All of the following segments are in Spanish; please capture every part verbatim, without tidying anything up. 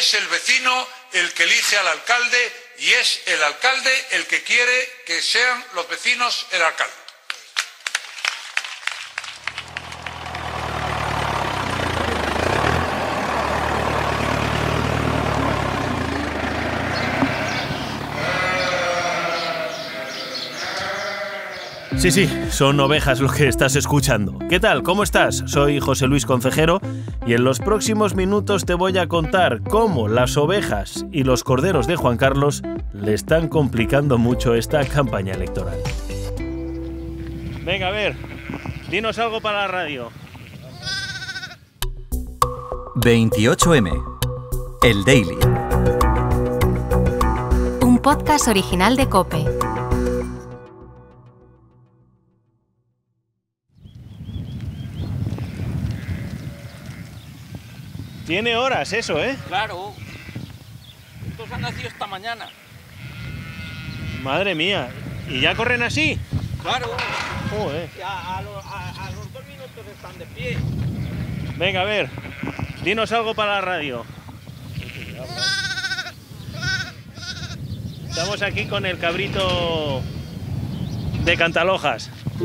es el vecino el que elige al alcalde y es el alcalde el que quiere que sean los vecinos el alcalde. Sí, sí, son ovejas lo que estás escuchando. ¿Qué tal? ¿Cómo estás? Soy José Luis Concejero y en los próximos minutos te voy a contar cómo las ovejas y los corderos de Juan Carlos le están complicando mucho esta campaña electoral. Venga, a ver, dinos algo para la radio. veintiocho eme, El Daily. Un podcast original de COPE. Tiene horas eso, ¿eh? Claro. Estos han nacido esta mañana. Madre mía. ¿Y ya corren así? Claro. Joder. Y a, a, lo, a, a los dos minutos están de pie. Venga, a ver. Dinos algo para la radio. Estamos aquí con el cabrito de Cantalojas.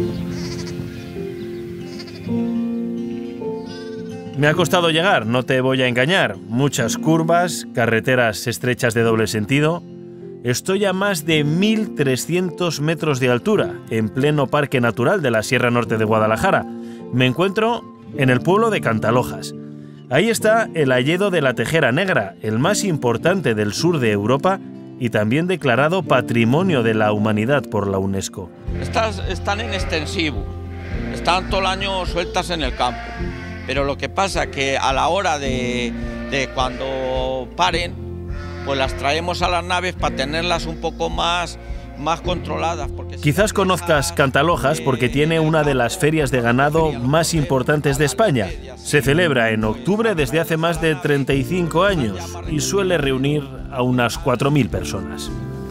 Me ha costado llegar, no te voy a engañar. Muchas curvas, carreteras estrechas de doble sentido. Estoy a más de mil trescientos metros de altura, en pleno Parque Natural de la Sierra Norte de Guadalajara. Me encuentro en el pueblo de Cantalojas. Ahí está el hayedo de la Tejera Negra, el más importante del sur de Europa y también declarado Patrimonio de la Humanidad por la UNESCO. Estas están en extensivo, están todo el año sueltas en el campo. Pero lo que pasa que a la hora de, de cuando paren, pues las traemos a las naves para tenerlas un poco más, más controladas. Porque Quizás conozcas Cantalojas porque tiene una de las ferias de ganado más importantes de España. Se celebra en octubre desde hace más de treinta y cinco años y suele reunir a unas cuatro mil personas.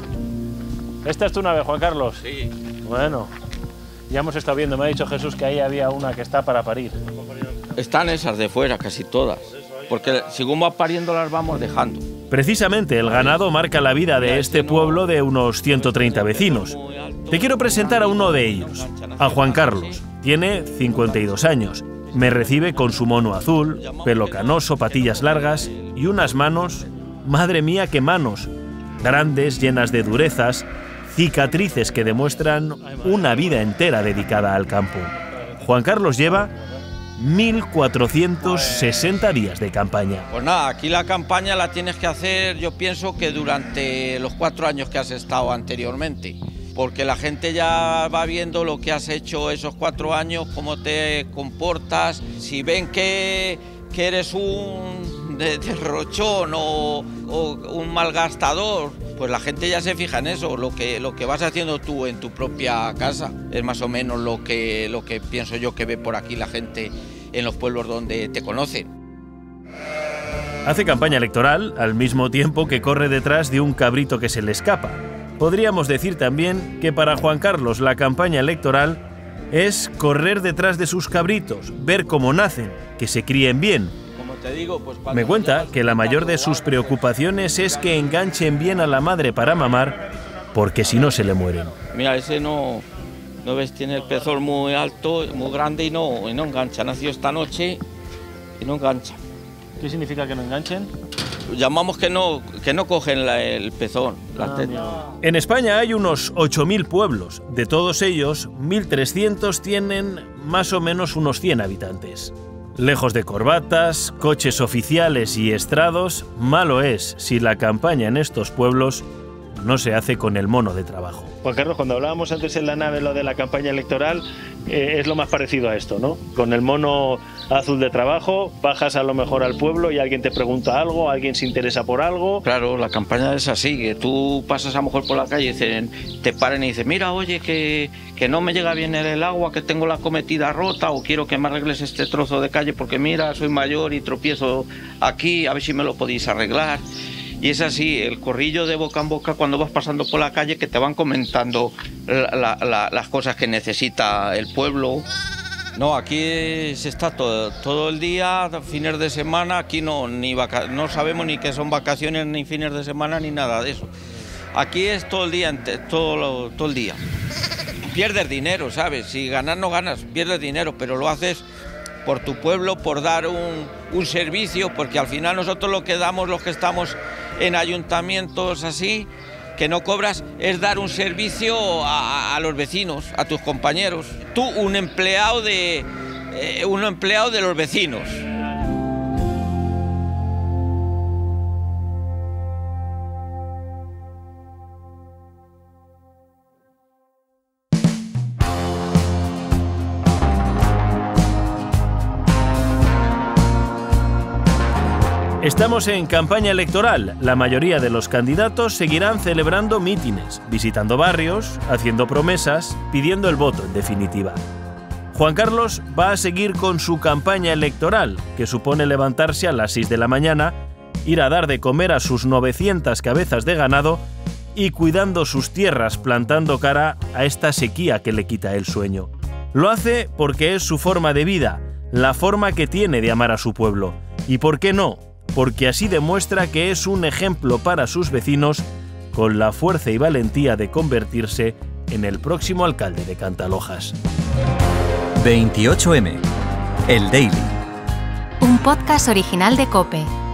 ¿Esta es tu nave, Juan Carlos? Sí. Bueno, ya hemos estado viendo, me ha dicho Jesús que ahí había una que está para parir. Están esas de fuera, casi todas, porque según va pariendo las vamos dejando. Precisamente el ganado marca la vida de este pueblo de unos ciento treinta vecinos. Te quiero presentar a uno de ellos, a Juan Carlos. Tiene cincuenta y dos años. Me recibe con su mono azul, pelo canoso, patillas largas y unas manos, madre mía qué manos, grandes, llenas de durezas, cicatrices que demuestran una vida entera dedicada al campo. Juan Carlos lleva mil cuatrocientos sesenta días de campaña. Pues nada, aquí la campaña la tienes que hacer, yo pienso que durante los cuatro años que has estado anteriormente, porque la gente ya va viendo lo que has hecho esos cuatro años, cómo te comportas, si ven que, que eres un de, derrochón o, o un malgastador, pues la gente ya se fija en eso, lo que, lo que vas haciendo tú en tu propia casa, es más o menos lo que, lo que pienso yo que ve por aquí la gente en los pueblos donde te conocen. Hace campaña electoral al mismo tiempo que corre detrás de un cabrito que se le escapa. Podríamos decir también que para Juan Carlos la campaña electoral es correr detrás de sus cabritos, ver cómo nacen, que se críen bien. Digo, pues me cuenta que la mayor de sus preocupaciones es que enganchen bien a la madre para mamar, porque si no se le mueren. Mira, ese no, no ves, tiene el pezón muy alto, muy grande y no, y no engancha. Nació esta noche y no engancha. ¿Qué significa que no enganchen? Llamamos que no, que no cogen la, el pezón. La ah, en España hay unos ocho mil pueblos. De todos ellos, mil trescientos tienen más o menos unos cien habitantes. Lejos de corbatas, coches oficiales y estrados, malo es si la campaña en estos pueblos no se hace con el mono de trabajo. Juan Carlos, cuando hablábamos antes en la nave lo de la campaña electoral, eh, es lo más parecido a esto, ¿no? Con el mono azul de trabajo, bajas a lo mejor al pueblo y alguien te pregunta algo, alguien se interesa por algo. Claro, la campaña es así, que tú pasas a lo mejor por la calle y dicen, te paren y dicen, mira, oye, que, que no me llega bien el agua, que tengo la cometida rota o quiero que me arregles este trozo de calle porque mira, soy mayor y tropiezo aquí, a ver si me lo podéis arreglar. Y es así, el corrillo de boca en boca cuando vas pasando por la calle, que te van comentando la, la, la, las cosas que necesita el pueblo. No, aquí se está todo, todo el día, fines de semana, aquí no, ni vaca, no sabemos ni qué son vacaciones, ni fines de semana, ni nada de eso. Aquí es todo el día, todo, lo, todo el día. Pierdes dinero, ¿sabes? Si ganas no ganas, pierdes dinero, pero lo haces por tu pueblo, por dar un, un servicio, porque al final nosotros lo que damos, los que estamos en ayuntamientos así, que no cobras, es dar un servicio a, a los vecinos, a tus compañeros. Tú, un empleado de, eh, un empleado de los vecinos. Estamos en campaña electoral. La mayoría de los candidatos seguirán celebrando mítines, visitando barrios, haciendo promesas, pidiendo el voto en definitiva. Juan Carlos va a seguir con su campaña electoral, que supone levantarse a las seis de la mañana, ir a dar de comer a sus novecientas cabezas de ganado y cuidando sus tierras, plantando cara a esta sequía que le quita el sueño. Lo hace porque es su forma de vida, la forma que tiene de amar a su pueblo. ¿Y por qué no? Porque así demuestra que es un ejemplo para sus vecinos, con la fuerza y valentía de convertirse en el próximo alcalde de Cantalojas. veintiocho eme, el Daily. Un podcast original de COPE.